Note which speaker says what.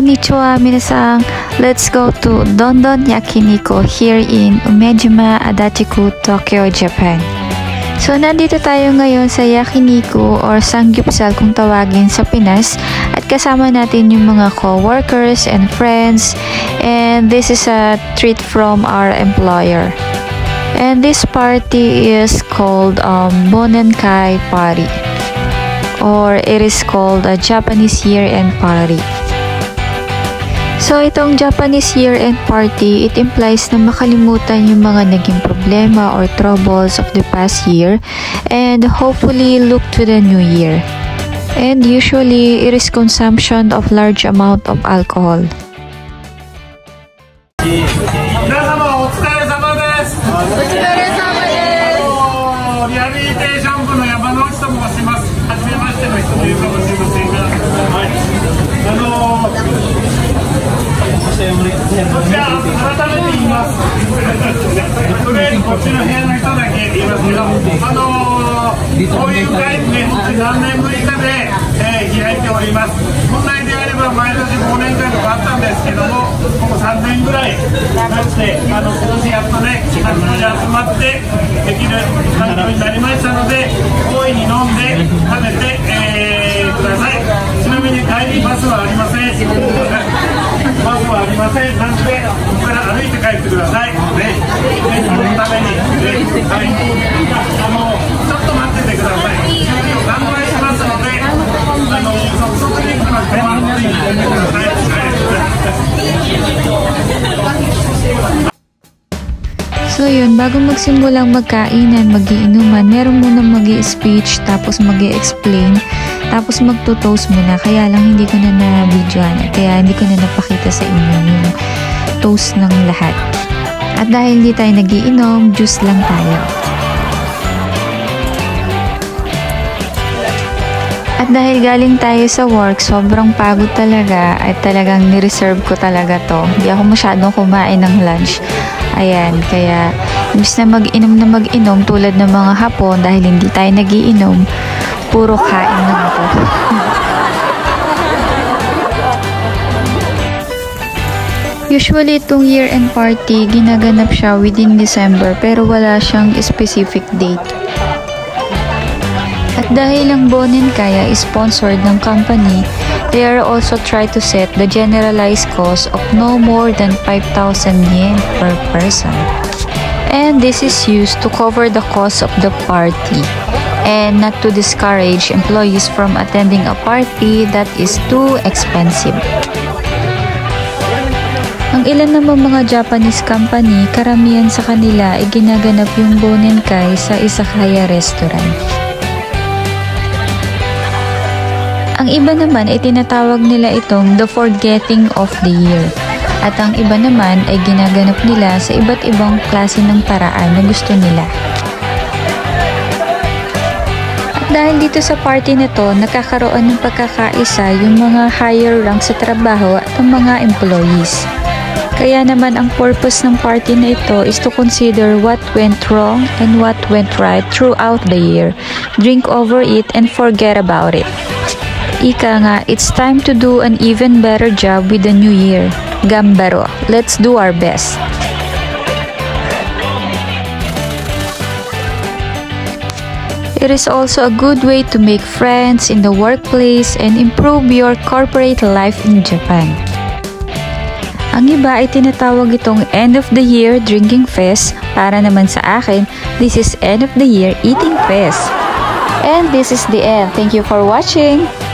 Speaker 1: Konnichiwa minasan. Let's go to Dondon Yakiniku here in Umejima, Adachi-ku, Tokyo, Japan. So nandito tayo ngayon sa Yakiniku or Samgyeopsal kung tawagin sa Pinas, at kasama natin yung mga co-workers and friends, and this is a treat from our employer. And this party is called Bonenkai Party, or it is called a Japanese year-end party. So itong Japanese year-end party, it implies na makalimutan yung mga naging problema or troubles of the past year and hopefully look to the new year. And usually, it is consumption of large amount of alcohol. So yun, bago magsimulang magkainan, mag-iinuman, meron muna mag-i-speech, tapos mag-i-explain, tapos magto-toast muna. Kaya lang hindi ko na na-videoan, kaya hindi ko na napakita sa inyo yung toast ng lahat. At dahil hindi tayo nag-iinom, juice lang tayo. At dahil galing tayo sa work, sobrang pagod talaga, at talagang ni-reserve ko talaga to. Hindi ako masyadong kumain ng lunch. Ayan, kaya imbis na mag-inom tulad ng mga Hapon, dahil hindi tayo nag-iinom, puro kain lang ako. Usually, itong year-end party, ginaganap siya within December, pero wala siyang specific date. At dahil ang Bonenkai is sponsored ng company, they are also try to set the generalized cost of no more than 5,000 yen per person. And this is used to cover the cost of the party and not to discourage employees from attending a party that is too expensive. Ang ilan namang mga Japanese company, karamihan sa kanila ay ginaganap yung Bonenkai sa izakaya restaurant. Ang iba naman ay tinatawag nila itong the forgetting of the year. At ang iba naman ay ginaganap nila sa iba't ibang klase ng paraan na gusto nila. At dahil dito sa party na to, nakakaroon ng pagkakaisa yung mga higher rank sa trabaho at ang mga employees. Kaya naman ang purpose ng party na ito is to consider what went wrong and what went right throughout the year. Drink over it and forget about it. Ika nga, it's time to do an even better job with the new year. Gambaro, let's do our best. It is also a good way to make friends in the workplace and improve your corporate life in Japan. Ang iba ay tinatawag itong end of the year drinking fest. Para naman sa akin, this is end of the year eating fest. And this is the end. Thank you for watching.